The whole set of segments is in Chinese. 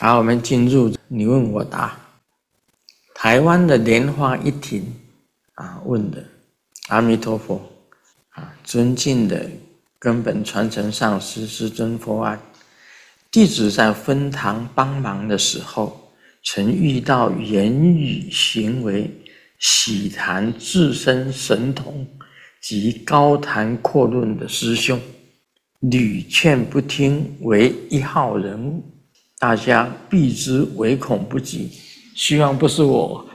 好，我们进入你问我答。台湾的莲花一庭问的阿弥陀佛尊敬的根本传承上师师尊佛安，弟子在分堂帮忙的时候，曾遇到言语行为喜谈自身神通及高谈阔论的师兄，屡劝不听，为一号人物，大家避之唯恐不及。希望不是我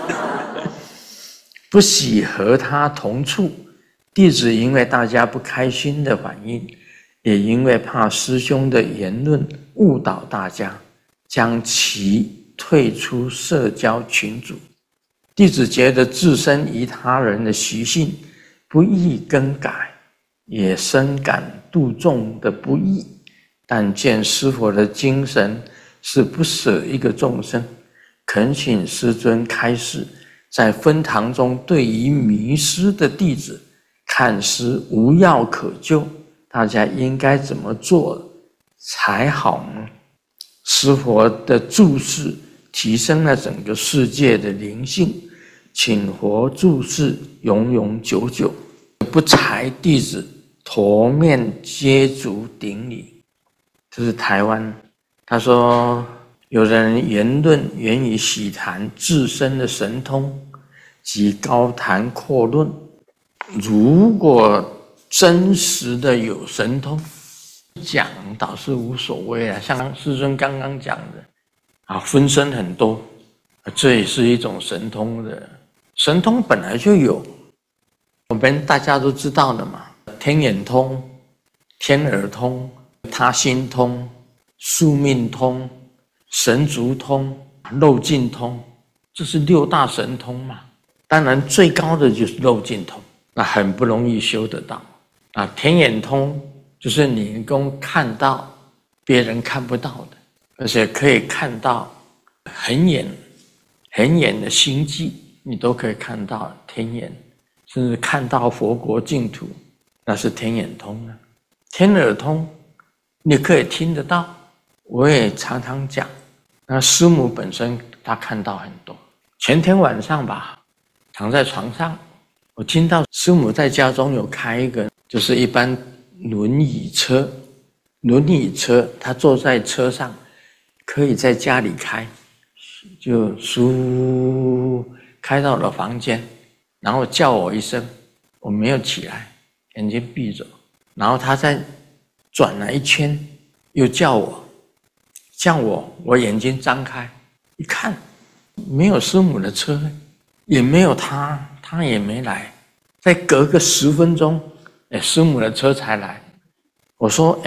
不喜和他同处。弟子因为大家不开心的反应，也因为怕师兄的言论误导大家，将其退出社交群组。弟子觉得自身与他人的习性不易更改，也深感度众的不易，但见师父的精神是不舍一个众生，恳请师尊开示，在分堂中对于迷失的弟子看似无药可救，大家应该怎么做才好呢？师父的注释提升了整个世界的灵性，请佛注释永永久久，不才弟子驼面接足顶礼。这是台湾，他说有人言论源于喜谈自身的神通及高谈阔论，如果真实的有神通讲倒是无所谓啊，像师尊刚刚讲的分身很多，这也是一种神通的。神通本来就有，我们大家都知道的嘛，天眼通、天耳通、他心通、宿命通、神足通、漏尽通，这是六大神通嘛。当然最高的就是漏尽通，那很不容易修得到天眼通就是你能够看到别人看不到的，而且可以看到很远的星际，你都可以看到天眼，甚至看到佛国净土，那是天眼通了。天耳通你可以听得到，我也常常讲，那师母本身她看到很多。前天晚上吧，躺在床上，我听到师母在家中有开一个就是一般轮椅车，她坐在车上可以在家里开，就嗖开到了房间，然后叫我一声，我没有起来，眼睛闭着，然后她再转了一圈又叫我，我眼睛张开一看，没有师母的车，也没有他也没来，再隔个10分钟师母的车才来。我说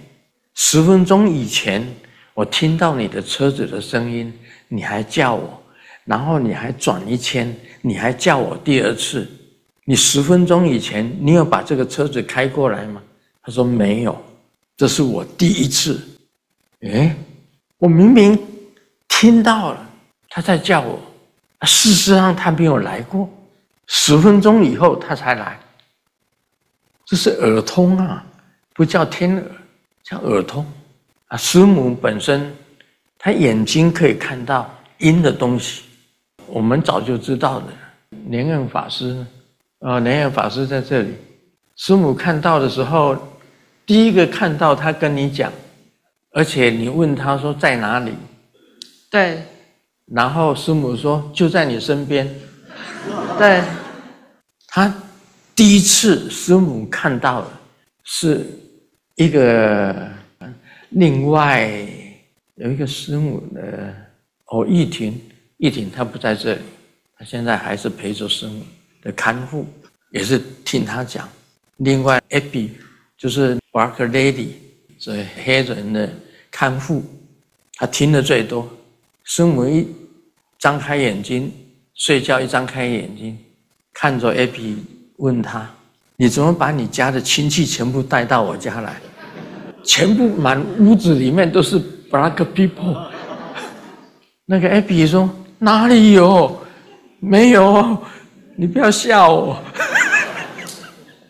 10分钟以前我听到你的车子的声音，你还叫我，然后你还转一圈，你还叫我第二次，你10分钟以前你有把这个车子开过来吗？他说没有，这是我第一次。我明明听到了他在叫我，事实上他没有来过，10分钟以后他才来。这是耳通不叫天耳，叫耳通师母本身他眼睛可以看到阴的东西，我们早就知道的。莲恩法师莲恩法师在这里，师母看到的时候，第一个看到他跟你讲，而且你问他说在哪里， 对， 然后师母说就在你身边， 对， 他第一次师母看到的是一个另外有一个师母的玉婷她不在这里，她现在还是陪着师母的看护，也是听她讲。另外 Abby 就是 Black Lady 所以黑人的看护，她听得最多。师母一张开眼睛睡觉，一张开眼睛看着 Abby 问她，你怎么把你家的亲戚全部带到我家来？全部满屋子里面都是 Black people。 那个 Abby 说哪里有，没有，你不要吓我。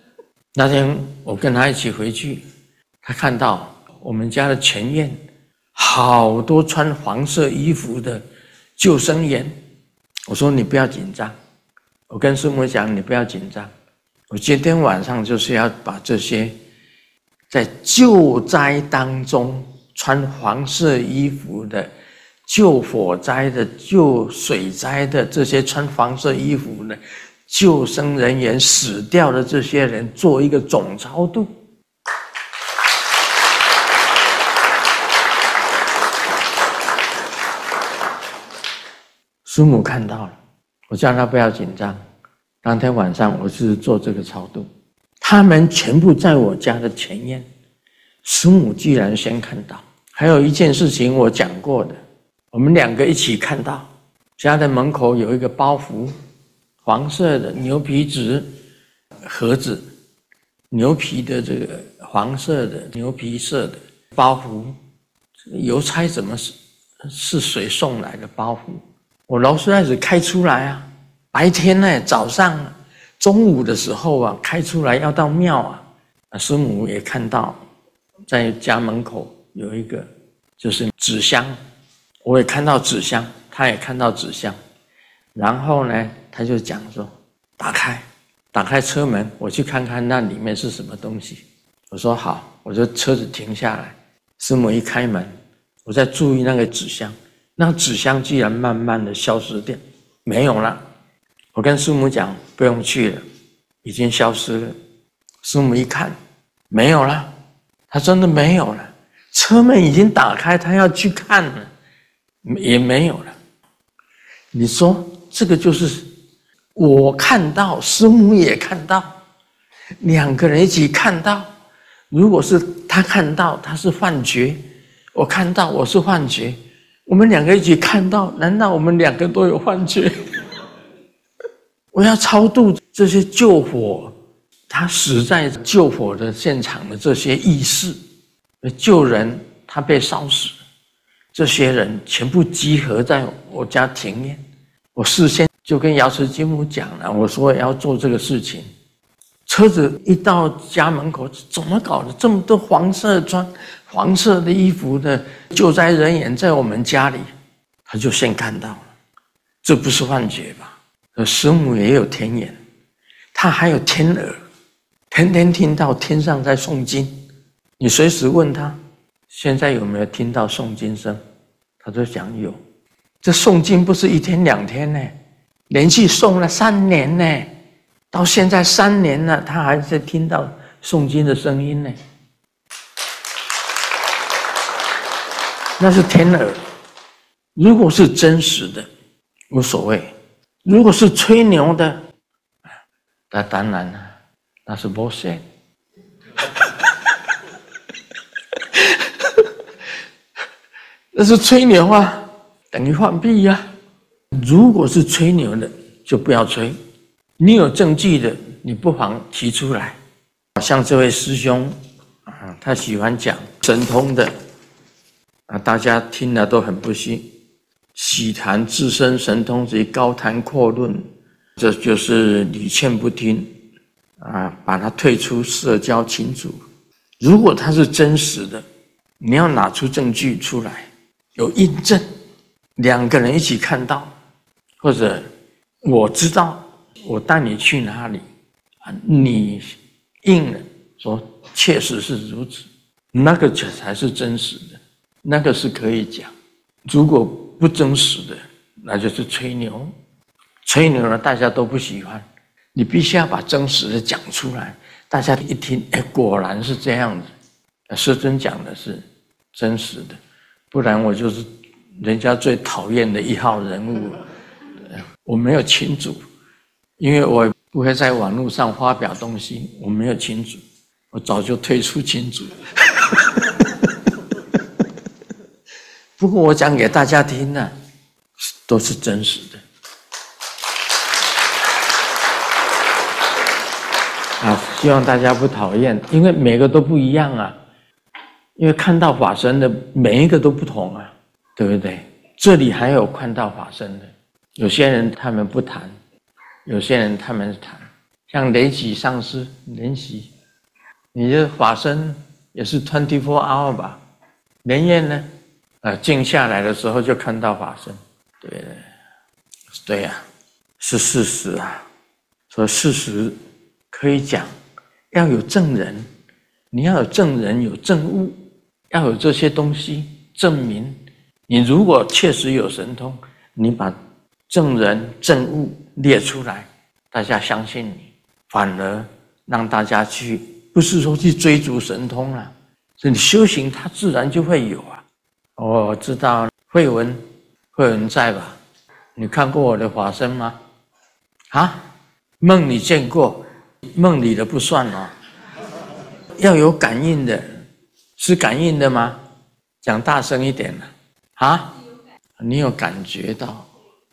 那天我跟他一起回去，他看到我们家的前院好多穿黄色衣服的救生员。我说你不要紧张，我跟师母讲你不要紧张，我今天晚上就是要把这些在救灾当中穿黄色衣服的、救火灾的、救水灾的这些穿黄色衣服的救生人员死掉的这些人做一个总超度。师母看到了，我叫他不要紧张。当天晚上我是做这个超度，他们全部在我家的前院，师母居然先看到。还有一件事情我讲过的，我们两个一起看到，家的门口有一个包袱，黄色的牛皮纸盒子，牛皮的这个黄色的牛皮色的包袱，这个邮差怎么是谁送来的包袱？我劳斯莱斯开出来啊，白天呢，早上、中午的时候啊，开出来要到庙啊。师母也看到，在家门口有一个就是纸箱，我也看到纸箱，他也看到纸箱。然后呢，他就讲说，打开车门，我去看看那里面是什么东西。我说好，我就车子停下来，师母一开门，我在注意那个纸箱。那纸箱居然慢慢的消失掉，没有了。我跟师母讲不用去了，已经消失了。师母一看没有了，他真的没有了。车门已经打开，他要去看了，也没有了。你说这个就是我看到，师母也看到，两个人一起看到。如果是他看到，他是幻觉；我看到，我是幻觉。我们两个一起看到，难道我们两个都有幻觉？我要超度这些救火，他死在救火的现场的这些义士，救人他被烧死，这些人全部集合在我家庭院。我事先就跟瑶池金母讲了，我说要做这个事情。车子一到家门口，怎么搞的？这么多黄色穿黄色的衣服的救灾人员在我们家里，他就先看到了，这不是幻觉吧？师母也有天眼，他还有天耳，天天听到天上在诵经。你随时问他，现在有没有听到诵经声？他就讲有。这诵经不是一天两天呢，连续诵了3年呢。到现在3年了，他还在听到诵经的声音呢。那是天耳。如果是真实的，无所谓；如果是吹牛的，那当然了，那是 bullshit。那是吹牛啊，等于放屁啊。如果是吹牛的，就不要吹。你有证据的，你不妨提出来。像这位师兄他喜欢讲神通的大家听了都很不信。喜谈自身神通及高谈阔论，这就是屡劝不听把他退出社交群组。如果他是真实的，你要拿出证据出来，有印证，2个人一起看到，或者我知道。我带你去哪里你应了，说确实是如此，那个才是真实的，那个是可以讲。如果不真实的，那就是吹牛。吹牛了大家都不喜欢，你必须要把真实的讲出来，大家一听，果然是这样子。师尊讲的是真实的，不然我就是人家最讨厌的1号人物。我没有群主，因为我不会在网络上发表东西，我没有群组，我早就退出群组。不过我讲给大家听呢，都是真实的。希望大家不讨厌，因为每个都不一样啊。因为看到法身的每一个都不同啊，对不对？这里还有看到法身的，有些人他们不谈。有些人他们谈，像莲喜上师，莲喜，你的法身也是24 hour 吧？莲艳呢， 静下来的时候就看到法身。对呀，是事实啊。所以事实可以讲，要有证人，你要有证人，有证物，要有这些东西证明。你如果确实有神通，你把证人证物列出来，大家相信你，反而让大家去，不是说去追逐神通啊，所以你修行它自然就会有啊。我知道慧文在吧？你看过我的法身吗？啊？梦你见过，梦里的不算哦，要有感应的，是感应的吗？讲大声一点了啊！你有感觉到？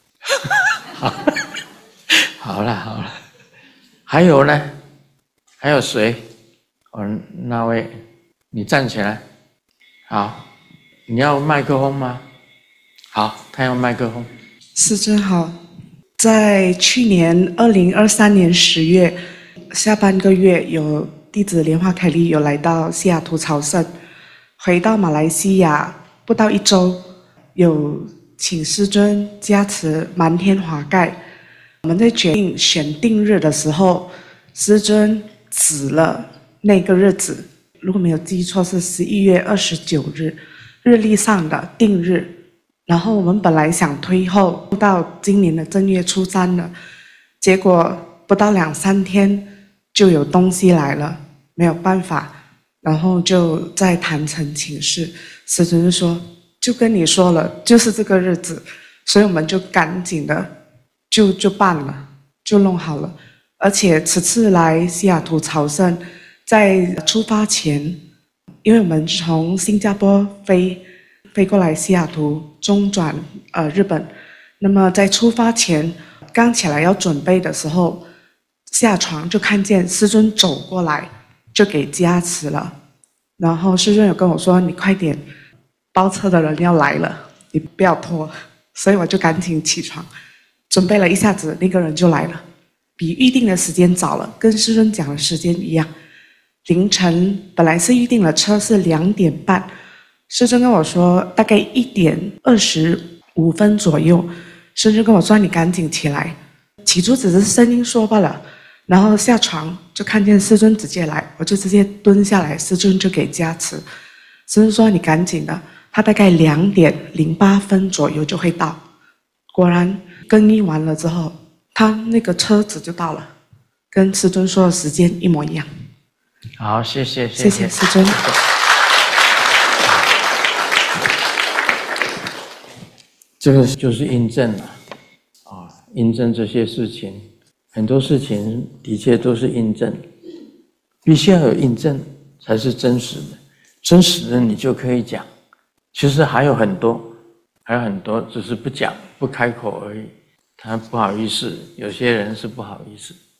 好了，还有呢？还有谁？那位，你站起来。好，你要麦克风吗？好，他要麦克风。 师尊好。在去年2023年10月，下半个月有弟子莲花凯利有来到西雅图朝圣，回到马来西亚不到1周，有请师尊加持满天华盖。我们在决定选定日的时候，师尊指了那个日子，如果没有记错是11月29日，日历上的定日。然后我们本来想推后到今年的正月初3了，结果不到2、3天就有东西来了，没有办法，然后就在坛城请示，师尊就说就跟你说了，就是这个日子，所以我们就赶紧的就办了，就弄好了。而且此次来西雅图朝圣，在出发前，因为我们从新加坡飞过来西雅图，中转日本。那么在出发前，刚起来要准备的时候，下床就看见师尊走过来，就给加持了。然后师尊有跟我说：“你快点，包车的人要来了，你不要拖。”所以我就赶紧起床，准备了一下子，那个人就来了，比预定的时间早了，跟师尊讲的时间一样。凌晨本来是预定了车是2点半。师尊跟我说，大概1点25分左右，师尊跟我说：“你赶紧起来。”起初只是声音说罢了，然后下床就看见师尊直接来，我就直接蹲下来，师尊就给加持。师尊说：“你赶紧的，他大概2点08分左右就会到。”果然更衣完了之后，他那个车子就到了，跟师尊说的时间一模一样。 好，谢谢师尊。 这个就是印证了印证这些事情，很多事情的确都是印证，必须要有印证才是真实的，真实的你就可以讲。其实还有很多，只是不讲不开口而已。他不好意思，有些人是不好意思。